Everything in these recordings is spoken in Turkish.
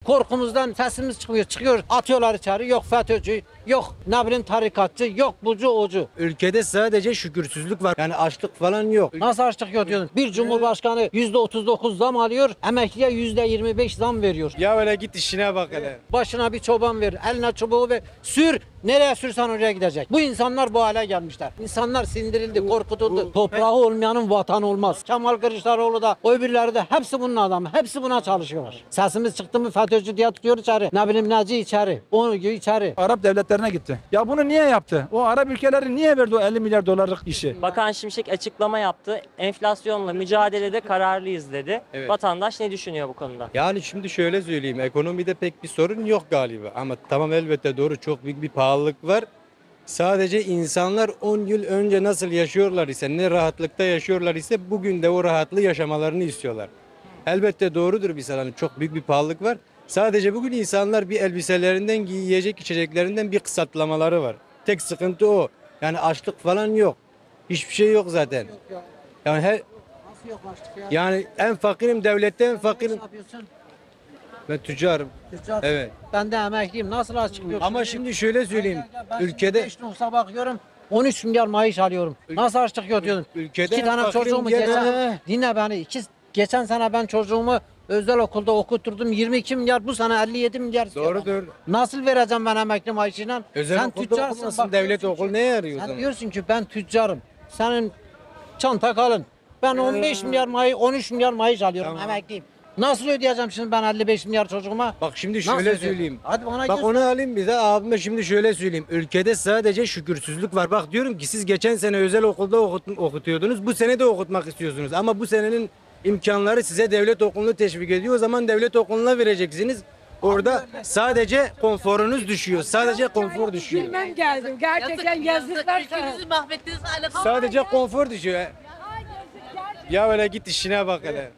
Korkumuzdan sesimiz çıkmıyor. Çıkıyor atıyorlar içeri. Yok FETÖ'cü, yok ne bileyim tarikatçı, yok bucu ocu. Ülkede sadece şükürsüzlük var. Yani açlık falan yok. Nasıl açlık yok diyorsun? Bir cumhurbaşkanı %39 zam alıyor, emekliye %25 zam veriyor. Ya öyle git işine bak hele. Başına bir çoban ver, eline çubuğu ver, sür. Nereye sürsen oraya gidecek. Bu insanlar bu hale gelmişler. İnsanlar sindirildi, korkutuldu. Toprağı olmayanın vatanı olmaz. Kemal Kılıçdaroğlu da, öbürleri de hepsi bunun adamı. Hepsi buna çalışıyorlar. Sesimiz çıktı mı FETÖ'cü diye tutuyor içeri. Ne bileyim neci içeri. Onu gibi içeri. Arap devletlerine gitti. Ya bunu niye yaptı? O Arap ülkeleri niye verdi o 50 milyar dolarlık işi? Bakan Şimşek açıklama yaptı. Enflasyonla mücadelede kararlıyız dedi. Evet. Vatandaş ne düşünüyor bu konuda? Yani şimdi şöyle söyleyeyim. Ekonomide pek bir sorun yok galiba. Ama tamam elbette doğru çok büyük bir pahalılık var. Sadece insanlar 10 yıl önce nasıl yaşıyorlar ise, ne rahatlıkta yaşıyorlar ise bugün de o rahatlığı yaşamalarını istiyorlar. Elbette doğrudur bir hani çok büyük bir pahalılık var. Sadece bugün insanlar bir elbiselerinden, yiyecek içeceklerinden bir kısıtlamaları var. Tek sıkıntı o. Yani açlık falan yok. Hiçbir şey yok zaten. Yani Nasıl yok açlık ya? yani en fakirim devlette en Ne fakirim. yapıyorsun? Ben tüccarım. Tüccar. Evet. Ben de emekliyim. Nasıl açlık yok? Ama şimdi şöyle söyleyeyim. Ülkede 5 nüfusa bakıyorum. 13 milyar maaş alıyorum. Nasıl açlık yok diyorsun? Ülkede İki tane fakirin çocuğumu gene- geçen, dinle beni. Geçen sene ben çocuğumu özel okulda okutturdum. 22 milyar, bu sene 57 milyar istiyorlar. Doğrudur. Nasıl vereceğim ben emekli maaşıyla? Özel Sen okulda tüccarsın. okumasın, bak devlet diyorsun ki- okulu neye yarıyor o Sen zaman? diyorsun ki ben tüccarım. Senin çanta kalın. Ben 15 milyar maaş, 13 milyar maaş alıyorum, Tamam. emekliyim. Nasıl ödeyeceğim şimdi ben 55 milyar çocuğuma? Bak şimdi Nasıl şöyle ödeyeceğim? söyleyeyim. Hadi bana Bak göster. onu alayım bir de abime şimdi şöyle söyleyeyim. Ülkede sadece şükürsüzlük var. Bak diyorum ki siz geçen sene özel okulda okutuyordunuz. Bu sene de okutmak istiyorsunuz. Ama bu senenin imkanları size devlet okulunu teşvik ediyor. O zaman devlet okuluna vereceksiniz. Orada sadece konforunuz düşüyor. Sadece konfor düşüyor. Bilmem geldim. Gerçekten yazıklar sana. Ülkemizi mahvettiniz hala. Sadece konfor düşüyor. Ya öyle git işine bak hele.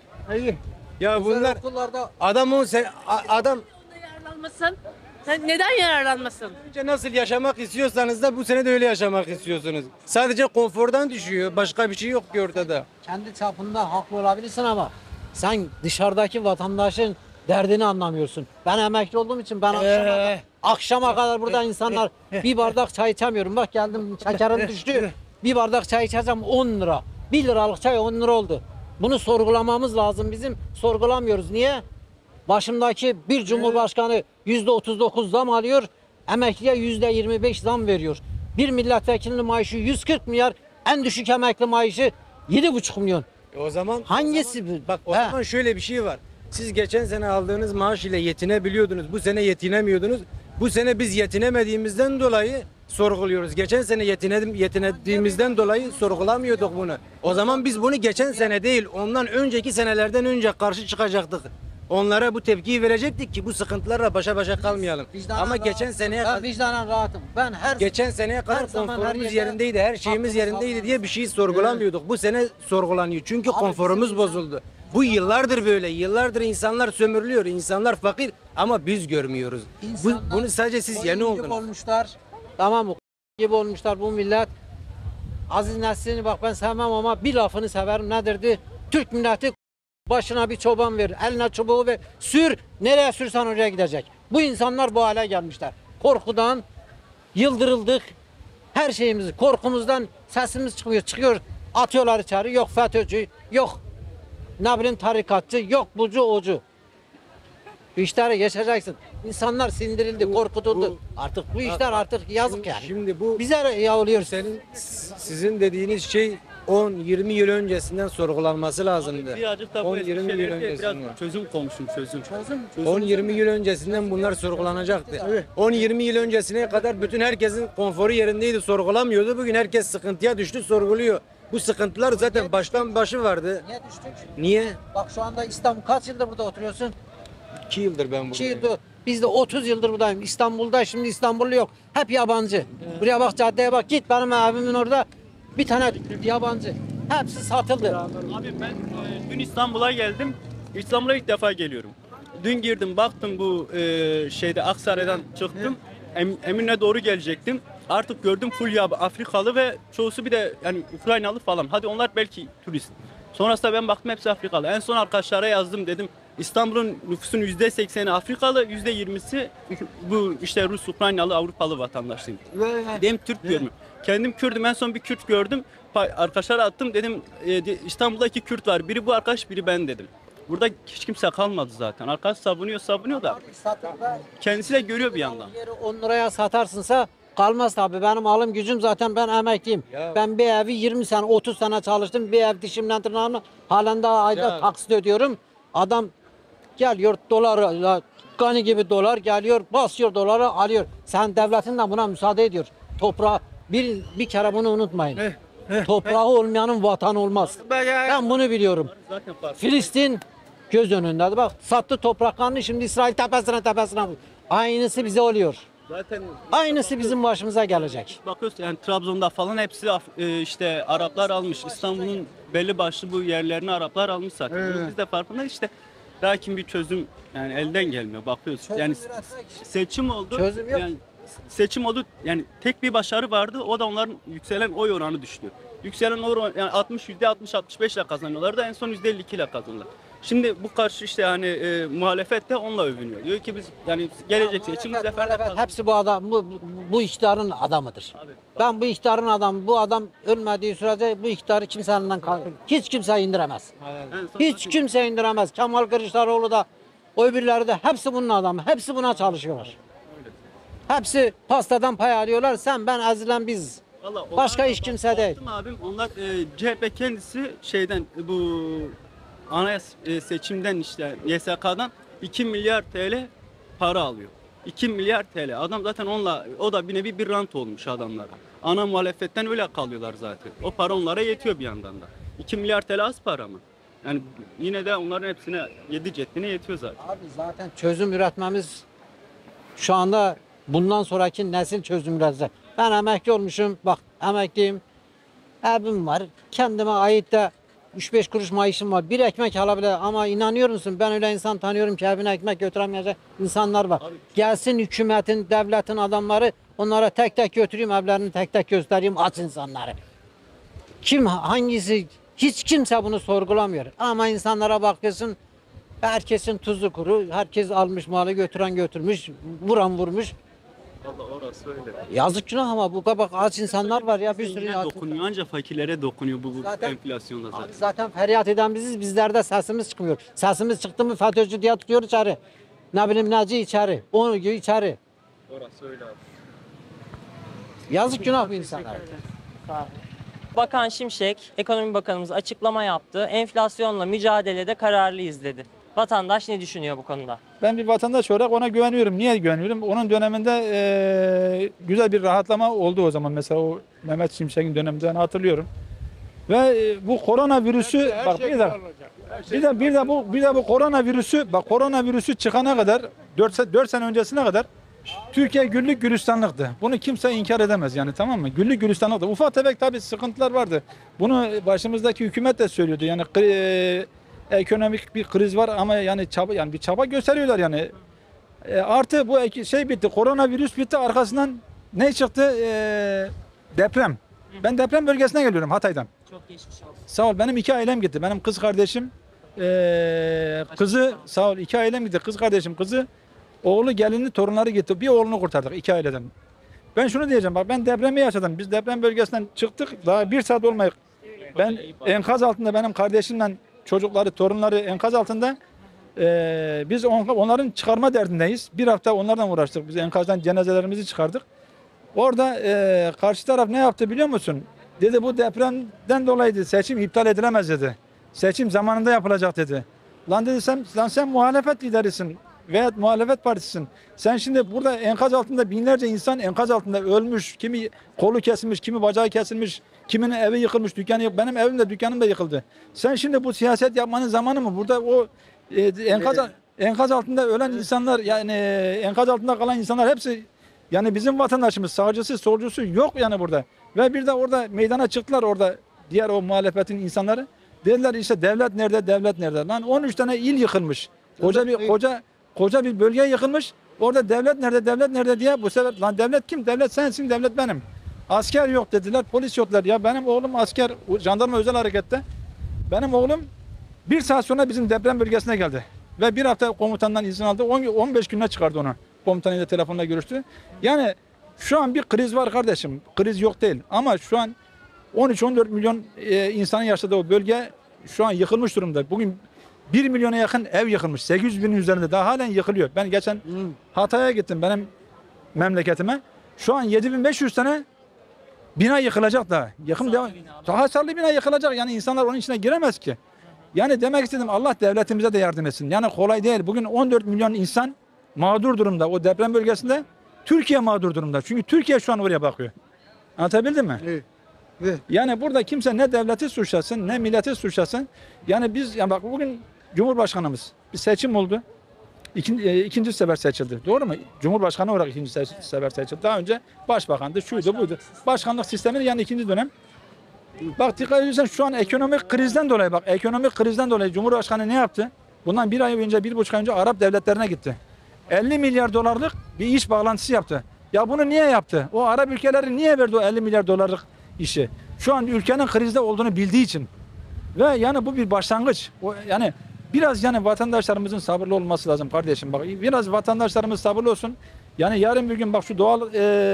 Ya bunlar Okullarda adam adam Yararlanmasın. Sen neden yararlanmasın? önce nasıl yaşamak istiyorsanız da bu sene de öyle yaşamak istiyorsunuz. Sadece konfordan düşüyor. Başka bir şey yok ki ortada. kendi çapında haklı olabilirsin ama sen dışarıdaki vatandaşın derdini anlamıyorsun. Ben emekli olduğum için ben akşama kadar burada insanlar bir bardak çay içemiyorum. Bak geldim şekerim düştü. Bir bardak çay içeceğim 10 lira. 1 liralık çay 10 lira oldu. Bunu sorgulamamız lazım bizim. Sorgulamıyoruz. Niye? Başımdaki bir cumhurbaşkanı %39 zam alıyor. Emekliye %25 zam veriyor. Bir milletvekilinin maaşı 140 milyar. En düşük emekli maaşı 7,5 milyon. O zaman Hangisi bu? bak o He. zaman şöyle bir şey var. Siz geçen sene aldığınız maaş ile yetinebiliyordunuz. Bu sene yetinemiyordunuz. Bu sene biz yetinemediğimizden dolayı sorguluyoruz. Geçen sene yetinediğimizden dolayı sorgulamıyorduk bunu. O zaman biz bunu geçen sene değil, ondan önceki senelerden önce karşı çıkacaktık. Onlara bu tepkiyi verecektik ki bu sıkıntılarla başa başa kalmayalım. Vicdanen Ama rahatım. geçen seneye ben kadar vicdanen rahatım. Ben geçen seneye kadar zaman, her konforumuz yerde yerindeydi, her şeyimiz hakkımı yerindeydi savunuyoruz. diye bir şey sorgulamıyorduk. Bu sene sorgulanıyor çünkü konforumuz bozuldu. Bu yıllardır böyle. Yıllardır insanlar sömürülüyor. İnsanlar fakir ama biz görmüyoruz. Bunu sadece siz yeni koyun gibi oldunuz. olmuşlar. Tamam mı? Gibi olmuşlar bu millet. Aziz Nesin'i bak ben sevmem ama bir lafını severim. Nedirdi? Türk milleti başına bir çoban ver, eline çubuğu ver, sür. Nereye sürsen oraya gidecek. Bu insanlar bu hale gelmişler. Korkudan yıldırıldık. Her şeyimizi korkumuzdan sesimiz çıkmıyor. Çıkıyor atıyorlar içeri. Yok FETÖ'cü, yok ne bileyim tarikatçı, yok bucu ocu. Bu işlere geçeceksin. İnsanlar sindirildi, korkutuldu. Artık bu işler artık yazık yani. Şimdi bu Bize ya oluyor. sizin dediğiniz şey 10-20 yıl öncesinden sorgulanması lazımdı. Birazcık da bu 10-20 yıl biraz öncesinden. çözüm konuşun çözüm. 10-20 yıl öncesinden bunlar sorgulanacaktı. 10-20 yıl öncesine kadar bütün herkesin konforu yerindeydi, sorgulamıyordu. Bugün herkes sıkıntıya düştü, sorguluyor. Bu sıkıntılar zaten baştan başı vardı. Niye düştük? Niye? Bak şu anda İstanbul kaç yıldır burada oturuyorsun? 2 yıldır ben 2 buradayım. yıldır. Biz de 30 yıldır buradayım. İstanbul'da şimdi İstanbullu yok. Hep yabancı. Buraya bak caddeye bak git benim evimin orada bir tane yabancı. Hepsi satıldı. Abi ben dün İstanbul'a geldim. İstanbul'a ilk defa geliyorum. Dün girdim baktım bu şeyde Aksaray'dan çıktım. Eminönü'ne doğru gelecektim. Artık gördüm full ya Afrikalı ve çoğusu bir de yani Ukraynalı falan. Hadi onlar belki turist. Sonrasında ben baktım hepsi Afrikalı. En son arkadaşlara yazdım dedim İstanbul'un nüfusunun %80'i Afrikalı, %20'si bu işte Rus, Ukraynalı, Avrupalı vatandaşıyım. Benim Türk diyorum. Kendim Kürdüm. En son bir Kürt gördüm. Arkadaşlara attım. Dedim İstanbul'da 2 Kürt var. Biri bu arkadaş, biri ben dedim. Burada hiç kimse kalmadı zaten. Arkadaş savunuyor da kendisi de görüyor bir yandan. Yeri 10 liraya satarsınsa kalmaz tabii. Benim alım gücüm zaten, ben emekliyim. Ben bir evi 20 sene 30 sene çalıştım. Bir ev dişimden tırnağımla halen daha ayda taksit ödüyorum. Adam geliyor dolar, gani gibi dolar geliyor, basıyor doları alıyor. Sen devletin de buna müsaade ediyor. Toprağı bir kere bunu unutmayın. Toprağı olmayanın vatanı olmaz. Ben bunu biliyorum. Zaten farklı. Filistin göz önündedir. Bak sattı topraklarını, şimdi İsrail tepesine. Aynısı bize oluyor. Zaten Aynısı bizim başımıza gelecek. bakıyorsun yani Trabzon'da falan hepsi işte Araplar almış. İstanbul'un belli başlı bu yerlerini Araplar almış zaten. Biz de farkındayız işte. Lakin bir çözüm yani elden gelmiyor, bakıyorsun. Yani seçim oldu. Çözüm yok. Yani seçim oldu. Yani tek bir başarı vardı. O da onların yükselen oy oranı düştü. Yükselen oy oranı yani %60-65 ile kazanıyorlar da en son %52 ile kazandılar. Şimdi bu karşı işte yani muhalefet de onunla övünüyor. Diyor ki biz yani gelecek seçim bu sefer de kazanacağız. Hepsi bu adam, bu iktidarın adamıdır. Ben bu iktidarın adamı, bu adam ölmediği sürece bu iktidarı kimse elinden hiç kimse indiremez. En son Hiç kimse indiremez. Kemal Kılıçdaroğlu da, o öbürleri de hepsi bunun adamı. Hepsi buna çalışıyorlar. Hepsi pastadan pay alıyorlar. Sen, ben, ezilen biz. Vallahi Başka onlar hiç da kimse değil. baktım abim, onlar CHP kendisi şeyden bu anayasa seçimden işte YSK'dan 2 milyar TL para alıyor. 2 milyar TL. Adam zaten o da bir nevi bir rant olmuş adamlara. Ana muhalefetten öyle kalıyorlar zaten. O para onlara yetiyor bir yandan da. 2 milyar TL az para mı? Yani yine de onların hepsine 7 ceddine yetiyor zaten. Abi zaten çözüm üretmemiz şu anda, bundan sonraki nesil çözüm üretecek. Ben emekli olmuşum. Bak emekliyim. Evim var. Kendime ait de 3-5 kuruş maaşım var. Bir ekmek alabilir ama inanıyor musun? Ben öyle insan tanıyorum ki evine ekmek götüremeyecek insanlar var. Gelsin hükümetin, devletin adamları, onlara tek tek götüreyim, evlerini tek tek göstereyim, aç insanları. Kim, hangisi, hiç kimse bunu sorgulamıyor. Ama insanlara bakıyorsun, herkesin tuzu kuru, herkes almış malı, götüren götürmüş, vuran vurmuş. Vallahi orası öyle. Yazık günah ama bu kadar aç insanlar var ya, bir sürü Yine yazık. dokunuyor, ancak fakirlere dokunuyor bu Zaten- enflasyonda zaten. Abi zaten feryat eden biziz, bizlerde sesimiz çıkmıyor. Sesimiz çıktı mı FETÖ'cü diye tutuyor içeri. Ne bileyim neci içeri, onu gibi içeri. Orası öyle abi. Yazık günah bu insanlara. Bakan Şimşek, Ekonomi Bakanımız açıklama yaptı. Enflasyonla mücadelede kararlıyız dedi. Vatandaş ne düşünüyor bu konuda? Ben bir vatandaş olarak ona güveniyorum. Niye güveniyorum? Onun döneminde güzel bir rahatlama oldu o zaman. Mesela o Mehmet Şimşek'in döneminden hatırlıyorum. Ve bu koronavirüsü bak bir de bu koronavirüsü çıkana kadar 4 sene öncesine kadar Türkiye güllük gülistanlıktı. Bunu kimse inkar edemez yani, tamam mı? Güllük gülistanlıktı. Ufak tefek tabii sıkıntılar vardı. Bunu başımızdaki hükümet de söylüyordu. Yani ekonomik bir kriz var ama yani bir çaba gösteriyorlar yani. Artı bu şey bitti. Koronavirüs bitti. Arkasından ne çıktı? Deprem. Ben deprem bölgesine geliyorum, Hatay'dan. Çok geçmiş olsun. Sağ ol. Benim 2 ailem gitti. Benim kız kardeşim, kızı, sağ ol, 2 ailem gitti. Kız kardeşim, kızı, oğlu, gelini, torunları gitti. Bir oğlunu kurtardık 2 aileden. Ben şunu diyeceğim, bak ben depremi yaşadım. Biz deprem bölgesinden çıktık. Daha 1 saat olmayıp ben enkaz altında, benim kardeşimle çocukları, torunları enkaz altında. Biz onların çıkarma derdindeyiz. 1 hafta onlardan uğraştık. Biz enkazdan cenazelerimizi çıkardık. Orada karşı taraf ne yaptı biliyor musun? Dedi bu depremden dolayı seçim iptal edilemez dedi. Seçim zamanında yapılacak dedi. Lan dedi sen muhalefet liderisin veya muhalefet partisisin. Sen şimdi burada enkaz altında binlerce insan enkaz altında ölmüş. Kimi kolu kesilmiş, kimi bacağı kesilmiş, kiminin evi yıkılmış, dükkanı, benim evim de dükkanım da yıkıldı. Sen şimdi bu siyaset yapmanın zamanı mı? Burada o enkaz altında ölen insanlar, yani enkaz altında kalan insanlar hepsi yani bizim vatandaşımız, sağcısı, solcusu yok yani burada. Ve bir de orada meydana çıktılar, orada diğer o muhalefetin insanları. Dediler işte devlet nerede, devlet nerede? Lan 13 tane il yıkılmış. Koca bir bölge yıkılmış. Orada devlet nerede, devlet nerede diye bu sefer lan devlet kim? Devlet sensin, devlet benim. Asker yok dediler, polis yoklar. Ya benim oğlum asker, jandarma özel harekette. Benim oğlum 1 saat sonra bizim deprem bölgesine geldi. Ve bir hafta komutandan izin aldı. 15 gününe çıkardı onu. Komutanıyla telefonla görüştü. Yani şu an bir kriz var kardeşim. Kriz yok değil. Ama şu an 13-14 milyon insanın yaşadığı o bölge şu an yıkılmış durumda. Bugün 1 milyona yakın ev yıkılmış. 800 binin üzerinde daha halen yıkılıyor. Ben geçen Hatay'a gittim benim memleketime. Şu an 7500 tane bina yıkılacak da. Yıkım devam. Hasarlı bina yıkılacak. Yani insanlar onun içine giremez ki. Yani demek istedim Allah devletimize de yardım etsin. Yani kolay değil. Bugün 14 milyon insan mağdur durumda. O deprem bölgesinde Türkiye mağdur durumda. Çünkü Türkiye şu an oraya bakıyor. Anlatabildim mi? Evet. Yani burada kimse ne devleti suçlasın ne milleti suçlasın. Yani biz yani bak bugün Cumhurbaşkanımız bir seçim oldu. İkinci sefer seçildi. Doğru mu? Cumhurbaşkanı olarak ikinci sefer seçildi. Daha önce başbakandı, şuydu, buydu. Başkanlık sistemi yani ikinci dönem. Bak dikkat ediyorsan şu an ekonomik krizden dolayı ekonomik krizden dolayı Cumhurbaşkanı ne yaptı? Bundan bir ay önce, 1,5 ay önce Arap devletlerine gitti. 50 milyar dolarlık bir iş bağlantısı yaptı. Ya bunu niye yaptı? O Arap ülkeleri niye verdi o 50 milyar dolarlık işi? Şu an ülkenin krizde olduğunu bildiği için. Ve yani bu bir başlangıç. Yani biraz yani vatandaşlarımızın sabırlı olması lazım kardeşim. Bak biraz vatandaşlarımız sabırlı olsun. Yani yarın bir gün bak şu doğal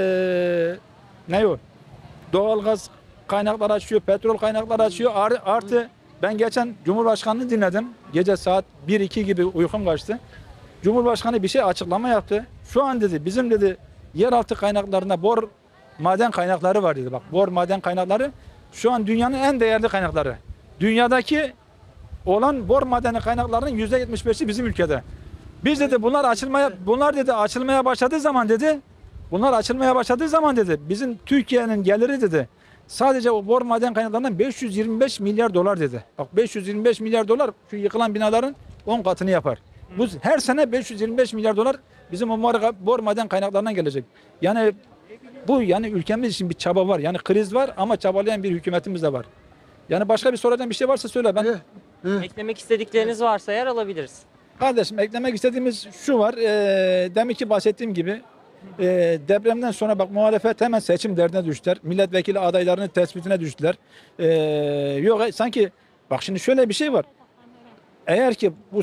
ne o? Doğalgaz kaynakları açıyor, petrol kaynakları açıyor. Artı ben geçen Cumhurbaşkanı'nı dinledim. Gece saat 1-2 gibi uykum kaçtı. Cumhurbaşkanı bir şey açıklama yaptı. Şu an dedi bizim dedi yeraltı kaynaklarında maden kaynakları var dedi. Bak bor maden kaynakları şu an dünyanın en değerli kaynakları. Dünyadaki olan bor madeni kaynaklarının %75'i bizim ülkede. Biz dedi bunlar dedi açılmaya başladığı zaman dedi bizim Türkiye'nin geliri dedi sadece o bor maden kaynaklarından 525 milyar dolar dedi. Bak 525 milyar dolar şu yıkılan binaların 10 katını yapar. Bu her sene 525 milyar dolar bizim o bor maden kaynaklarından gelecek. Yani bu yani ülkemiz için bir çaba var. Yani kriz var ama çabalayan bir hükümetimiz de var. Yani başka bir soracağım bir şey varsa söyle ben. Eklemek istedikleriniz varsa yer alabiliriz. Kardeşim eklemek istediğimiz şu var. Demin ki bahsettiğim gibi depremden sonra bak muhalefet hemen seçim derdine düştüler. Milletvekili adaylarının tespitine düştüler. Yok sanki bak şimdi şöyle bir şey var. Eğer ki bu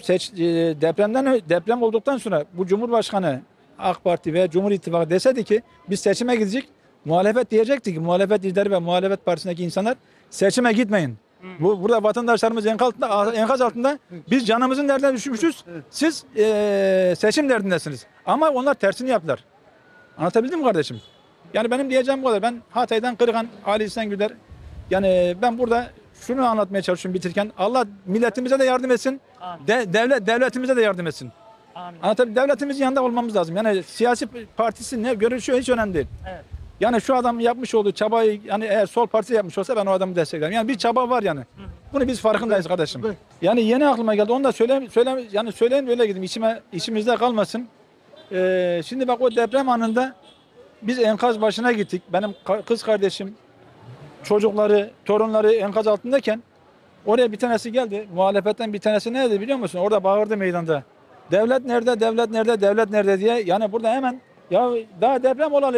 deprem olduktan sonra bu Cumhurbaşkanı AK Parti veya Cumhur İttifakı deseydi ki biz seçime gidecek, muhalefet diyecekti ki muhalefet lideri ve muhalefet partisindeki insanlar seçime gitmeyin. Burada vatandaşlarımız enkaz altında biz canımızın derdine düşmüşüz. Siz seçim derdindesiniz. Ama onlar tersini yaptılar. Anlatabildim mi kardeşim? Yani benim diyeceğim bu kadar. Ben Hatay'dan Kırıkan Ali İhsan Güler. Yani ben burada şunu anlatmaya çalışıyorum bitirirken. Allah milletimize de yardım etsin. Devletimize de yardım etsin. Anlatabildim. Devletimizin yanında olmamız lazım. Yani siyasi partisi ne görüşüyor hiç önemli değil. Evet. Yani şu adam yapmış olduğu çabayı yani eğer sol parti yapmış olsa ben o adamı desteklerim. Yani bir çaba var yani. Bunu biz farkındayız kardeşim. Yani yeni aklıma geldi. Onu da söyleyin öyle gideyim. İçimizde kalmasın. Şimdi bak o deprem anında biz enkaz başına gittik. Benim kız kardeşim, çocukları, torunları enkaz altındayken oraya bir tanesi geldi. Muhalefetten bir tanesi ne dedi biliyor musun? Orada bağırdı meydanda. Devlet nerede, devlet nerede, devlet nerede diye. Yani burada hemen ya daha deprem olalı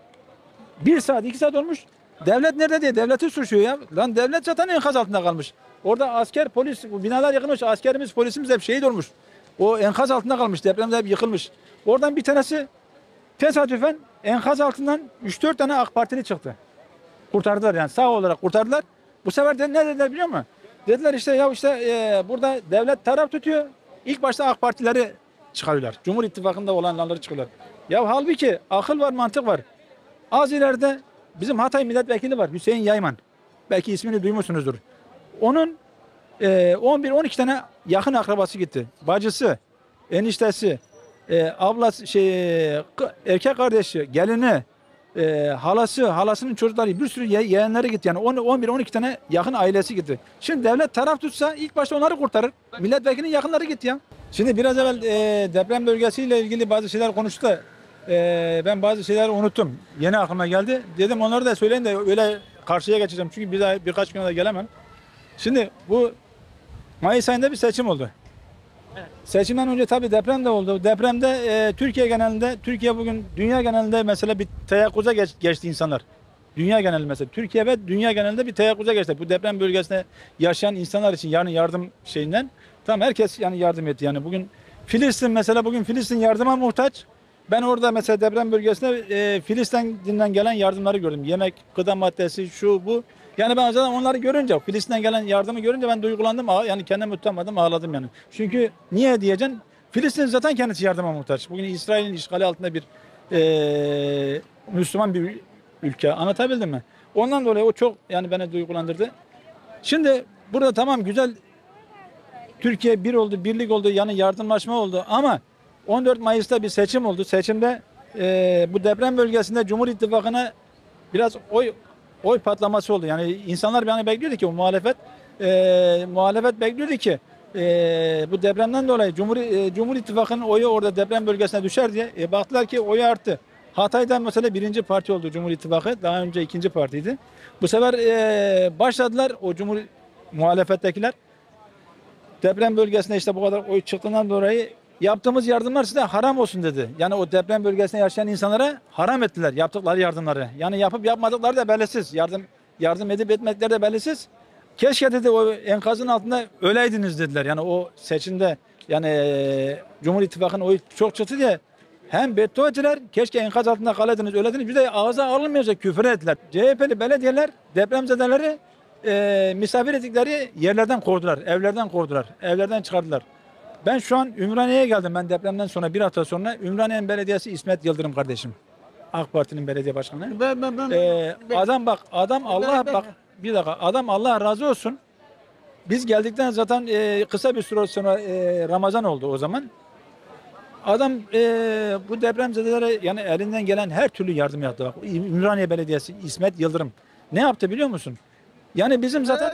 1 saat 2 saat olmuş. Devlet nerede diye devleti suçluyor ya. Lan devlet zaten enkaz altında kalmış. Orada asker, polis, bu binalar yıkılmış. Askerimiz, polisimiz hep şehit olmuş. O enkaz altında kalmış. Depremde hep yıkılmış. Oradan bir tanesi tesadüfen enkaz altından 3-4 tane AK Partili çıktı. Kurtardılar yani sağ olarak kurtardılar. Bu sefer de ne dediler biliyor musun? Dediler işte burada devlet taraf tutuyor. İlk başta AK Partileri çıkarıyorlar. Cumhur İttifakı'nda olanları çıkıyorlar. Ya halbuki akıl var, mantık var. Az ileride bizim Hatay milletvekili var Hüseyin Yayman. Belki ismini duymuşsunuzdur. Onun 11-12 tane yakın akrabası gitti. Bacısı, eniştesi, ablası, erkek kardeşi, gelini, halasının çocukları bir sürü yeğenleri gitti. Yani 11-12 tane yakın ailesi gitti. Şimdi devlet taraf tutsa ilk başta onları kurtarır. Milletvekilinin yakınları gitti ya. Şimdi biraz evvel deprem bölgesiyle ilgili bazı şeyler konuştu da ben bazı şeyleri unuttum. Yeni aklıma geldi. Dedim onları da söyleyin de öyle karşıya geçeceğim. Çünkü birkaç güne de gelemem. Şimdi bu Mayıs ayında bir seçim oldu. Evet. Seçimden önce tabii deprem de oldu. Depremde Türkiye bugün dünya genelinde mesela bir teyakkuza geçti insanlar. Dünya genelinde mesela Türkiye ve dünya genelinde bir teyakkuza geçti. Bu deprem bölgesinde yaşayan insanlar için yani yardım şeyinden. Tamam, herkes yani yardım etti. Yani bugün Filistin mesela, bugün Filistin yardıma muhtaç. Ben orada mesela deprem bölgesinde Filistin'den gelen yardımları gördüm. Yemek, gıda maddesi, şu bu. Yani ben zaten onları görünce, Filistin'den gelen yardımı görünce ben duygulandım. Yani kendimi tutamadım, ağladım yani. Çünkü niye diyeceksin? Filistin zaten kendisi yardıma muhtaç. Bugün İsrail'in işgali altında bir Müslüman bir ülke. Anlatabildim mi? Ondan dolayı o çok yani beni duygulandırdı. Şimdi burada tamam, güzel, Türkiye bir oldu, birlik oldu, yani yardımlaşma oldu ama 14 Mayıs'ta bir seçim oldu. Seçimde bu deprem bölgesinde Cumhur İttifakı'na biraz oy patlaması oldu. Yani insanlar yani bekliyordu ki, o muhalefet bekliyordu ki bu depremden dolayı Cumhur İttifakı'nın oyu orada deprem bölgesine düşer diye. Baktılar ki oyu arttı. Hatay'da mesela birinci parti oldu Cumhur İttifakı. Daha önce ikinci partiydi. Bu sefer başladılar o muhalefettekiler. Deprem bölgesinde işte bu kadar oy çıktığından dolayı yaptığımız yardımlar size haram olsun dedi. Yani o deprem bölgesinde yaşayan insanlara haram ettiler yaptıkları yardımları. Yani yapıp yapmadıkları da belirsiz. Yardım edip etmedikleri de belirsiz. Keşke dedi o enkazın altında öleydiniz dediler. Yani o seçimde yani Cumhur İttifakı'nın oyu çok çıktı diye hem beddua ettiler, keşke enkaz altında kalaydınız, öleydiniz. Bir de ağza alınmayacak küfür ettiler. CHP'li belediyeler depremzedeleri misafir ettikleri yerlerden kovdular, evlerden kovdular, evlerden çıkardılar. Ben şu an Ümraniye'ye geldim. Ben depremden sonra bir hafta sonra Ümraniye'nin belediyesi İsmet Yıldırım kardeşim. AK Parti'nin belediye başkanı. Adam bak, adam Allah bak bir dakika, adam Allah razı olsun. Biz geldikten zaten kısa bir süre sonra Ramazan oldu o zaman. Adam bu depremzedelere yani elinden gelen her türlü yardım yaptı. Bak, Ümraniye Belediyesi İsmet Yıldırım ne yaptı biliyor musun? Yani bizim zaten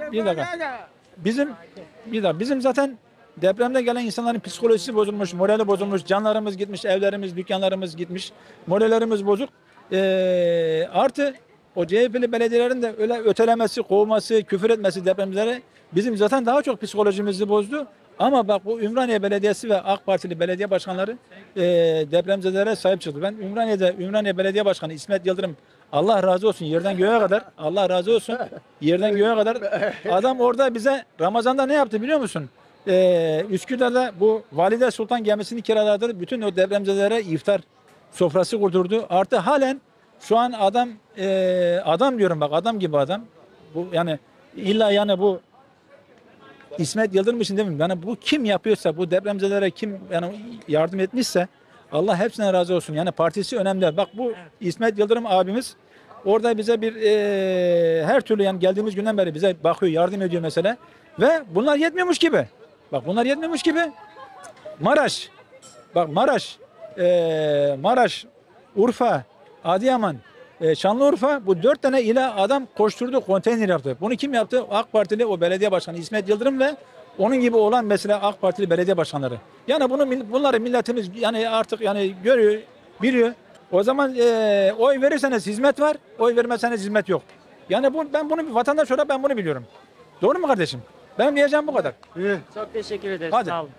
bizim zaten depremde gelen insanların psikolojisi bozulmuş, morali bozulmuş, canlarımız gitmiş, evlerimiz, dükkanlarımız gitmiş, morallerimiz bozuk. Artı o CHP'li belediyelerin de öyle ötelemesi, kovması, küfür etmesi depremzedere bizim zaten daha çok psikolojimizi bozdu. Ama bak bu Ümraniye Belediyesi ve AK Partili belediye başkanları depremzedelere sahip çıktı. Ben Ümraniye Belediye Başkanı İsmet Yıldırım, Allah razı olsun yerden göğe kadar, Allah razı olsun yerden göğe kadar, adam orada bize Ramazan'da ne yaptı biliyor musun? Üsküdar'da bu Valide Sultan gemisini kiraladı. Bütün o depremzedelere iftar sofrası kurdurdu. Artı halen şu an adam diyorum bak, adam gibi adam. Bu yani illa yani bu İsmet Yıldırım için demiyorum. Yani bu kim yapıyorsa, bu depremzedelere kim yani yardım etmişse Allah hepsine razı olsun. Yani partisi önemli. Bak bu İsmet Yıldırım abimiz orada bize bir her türlü yani geldiğimiz günden beri bize bakıyor, yardım ediyor mesela. Ve bunlar yetmiyormuş gibi. Bak bunlar yetmiyormuş gibi. Maraş, bak Maraş, Urfa, Adıyaman, Şanlıurfa, bu 4 tane ile adam koşturdu, konteyner yaptı. Bunu kim yaptı? AK Partili o belediye başkanı İsmet Yıldırım ve onun gibi olan mesela AK Partili belediye başkanları. Yani bunları milletimiz yani artık yani görüyor, biliyor. O zaman oy verirseniz hizmet var, oy vermezseniz hizmet yok. Yani ben bunu bir vatandaş olarak ben bunu biliyorum. Doğru mu kardeşim? Benim diyeceğim bu kadar. Çok teşekkür ederiz. Hadi. Sağ olun.